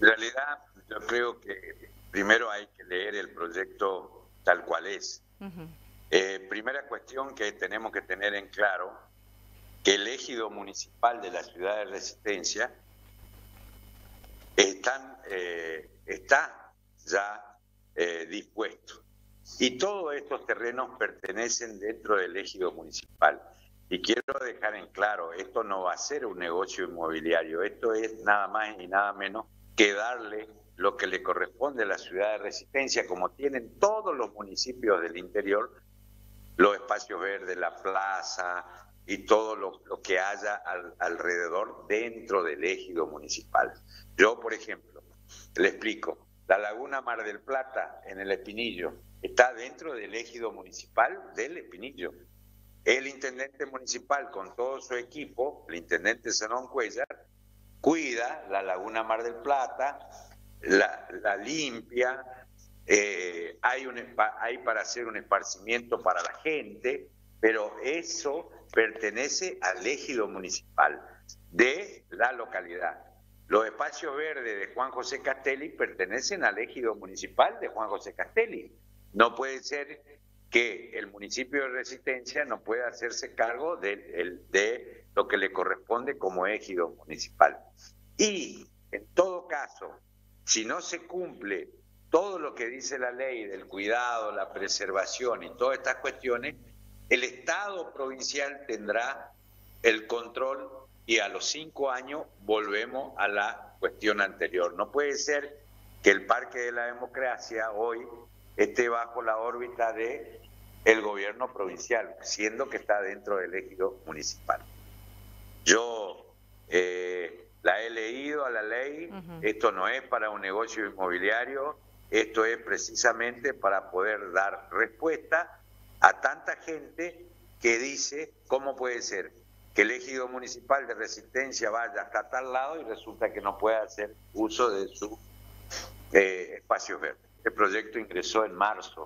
En realidad, yo creo que primero hay que leer el proyecto tal cual es. Ujú. Primera cuestión que tenemos que tener en claro, que el ejido municipal de la ciudad de Resistencia está ya dispuesto. Y todos estos terrenos pertenecen dentro del ejido municipal. Y quiero dejar en claro, esto no va a ser un negocio inmobiliario, esto es nada más y nada menos que darle lo que le corresponde a la ciudad de Resistencia, como tienen todos los municipios del interior, los espacios verdes, la plaza y todo lo que haya alrededor dentro del ejido municipal. Yo, por ejemplo, le explico, la Laguna Mar del Plata en el Espinillo está dentro del ejido municipal del Espinillo. El intendente municipal con todo su equipo, el intendente Zenón Cuellar, cuida la Laguna Mar del Plata, la limpia, hay para hacer un esparcimiento para la gente, pero eso pertenece al ejido municipal de la localidad. Los espacios verdes de Juan José Castelli pertenecen al ejido municipal de Juan José Castelli. No puede ser que el municipio de Resistencia no pueda hacerse cargo de lo que le corresponde como ejido municipal. Y, en todo caso, si no se cumple todo lo que dice la ley del cuidado, la preservación y todas estas cuestiones, el Estado provincial tendrá el control y a los 5 años volvemos a la cuestión anterior. No puede ser que el Parque de la Democracia hoy esté bajo la órbita del gobierno provincial, siendo que está dentro del ejido municipal. Yo la he leído a la ley, esto no es para un negocio inmobiliario, esto es precisamente para poder dar respuesta a tanta gente que dice, ¿cómo puede ser que el ejido municipal de Resistencia vaya hasta tal lado y resulta que no puede hacer uso de sus espacios verdes? El proyecto ingresó en marzo,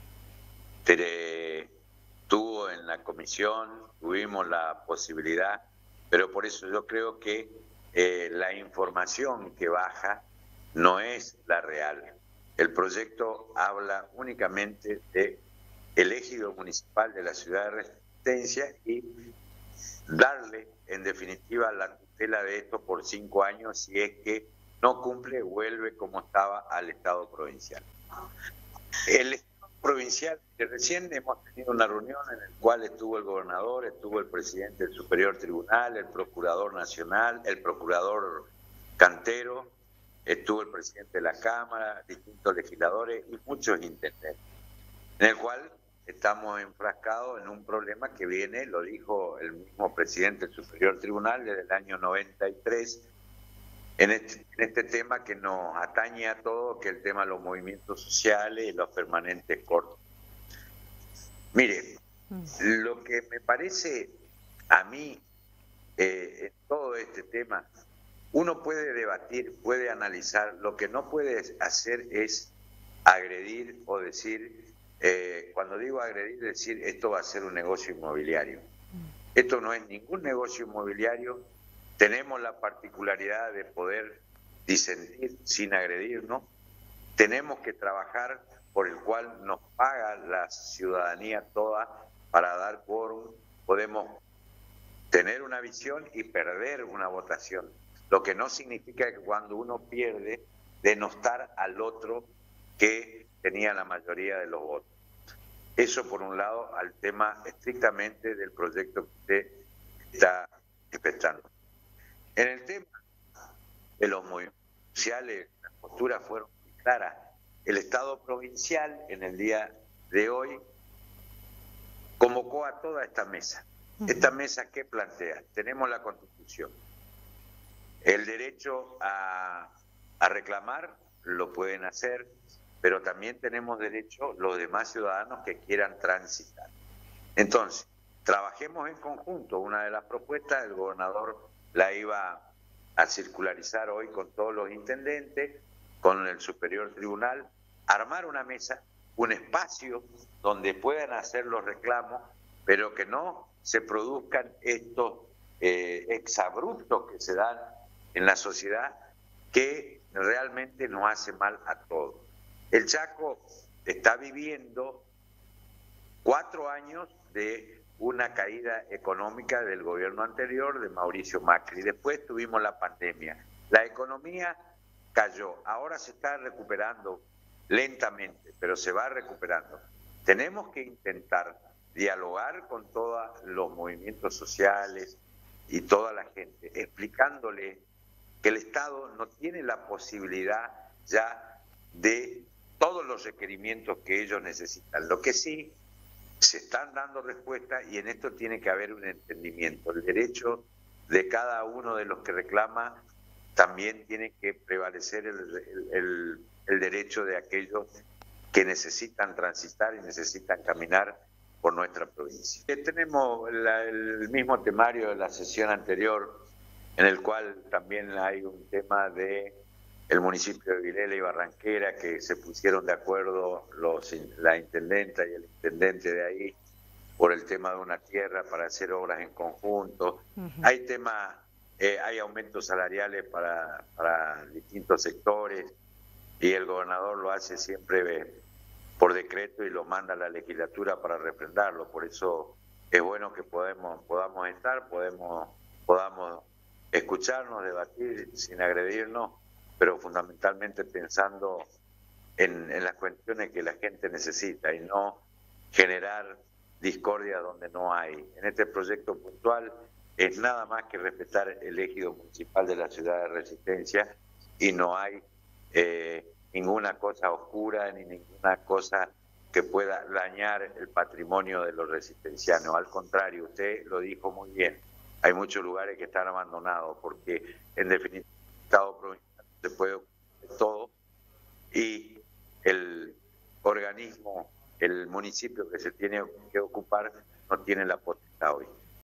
estuvo en la comisión, tuvimos la posibilidad, pero por eso yo creo que la información que baja no es la real. El proyecto habla únicamente de el ejido municipal de la ciudad de Resistencia y darle, en definitiva, la tutela de esto por 5 años, si es que no cumple, vuelve como estaba al Estado provincial. El Estado provincial, que recién hemos tenido una reunión en la cual estuvo el gobernador, estuvo el presidente del Superior Tribunal, el procurador nacional, el procurador Cantero, estuvo el presidente de la Cámara, distintos legisladores y muchos intendentes, en el cual estamos enfrascados en un problema que viene, lo dijo el mismo presidente del Superior Tribunal desde el año 93, en este tema que nos atañe a todos, que es el tema de los movimientos sociales y los permanentes cortos. Mire, lo que me parece a mí en todo este tema, uno puede debatir, puede analizar, lo que no puede hacer es agredir o decir, cuando digo agredir, decir esto va a ser un negocio inmobiliario. Esto no es ningún negocio inmobiliario. Tenemos la particularidad de poder disentir sin agredirnos. Tenemos que trabajar por el cual nos paga la ciudadanía toda para dar quórum. Podemos tener una visión y perder una votación, lo que no significa que cuando uno pierde, denostar al otro que tenía la mayoría de los votos. Eso por un lado al tema estrictamente del proyecto que usted está expresando. En el tema de los movimientos sociales, las posturas fueron muy claras. El Estado provincial en el día de hoy convocó a toda esta mesa. ¿Esta mesa qué plantea? Tenemos la Constitución. El derecho a reclamar lo pueden hacer, pero también tenemos derecho los demás ciudadanos que quieran transitar. Entonces, trabajemos en conjunto. Una de las propuestas, el gobernador la iba a circularizar hoy con todos los intendentes, con el Superior Tribunal, armar una mesa, un espacio donde puedan hacer los reclamos, pero que no se produzcan estos exabruptos que se dan en la sociedad, que realmente nos hace mal a todos. El Chaco está viviendo 4 años de una caída económica del gobierno anterior, de Mauricio Macri. Después tuvimos la pandemia. La economía cayó. Ahora se está recuperando lentamente, pero se va recuperando. Tenemos que intentar dialogar con todos los movimientos sociales y toda la gente, explicándole que el Estado no tiene la posibilidad ya de todos los requerimientos que ellos necesitan. Lo que sí, se están dando respuestas y en esto tiene que haber un entendimiento. El derecho de cada uno de los que reclama también tiene que prevalecer el derecho de aquellos que necesitan transitar y necesitan caminar por nuestra provincia. Tenemos el mismo temario de la sesión anterior, en el cual también hay un tema de el municipio de Vilela y Barranquera, que se pusieron de acuerdo la intendenta y el intendente de ahí por el tema de una tierra para hacer obras en conjunto. Hay temas, hay aumentos salariales para distintos sectores y el gobernador lo hace siempre por decreto y lo manda a la legislatura para refrendarlo. Por eso es bueno que podamos estar, podamos escucharnos, debatir sin agredirnos, pero fundamentalmente pensando en las cuestiones que la gente necesita y no generar discordia donde no hay. En este proyecto puntual es nada más que respetar el ejido municipal de la ciudad de Resistencia y no hay ninguna cosa oscura ni ninguna cosa que pueda dañar el patrimonio de los resistencianos. Al contrario, usted lo dijo muy bien, hay muchos lugares que están abandonados porque en definitiva el Estado provincial se puede ocupar de todo y el organismo, el municipio que se tiene que ocupar no tiene la potestad hoy.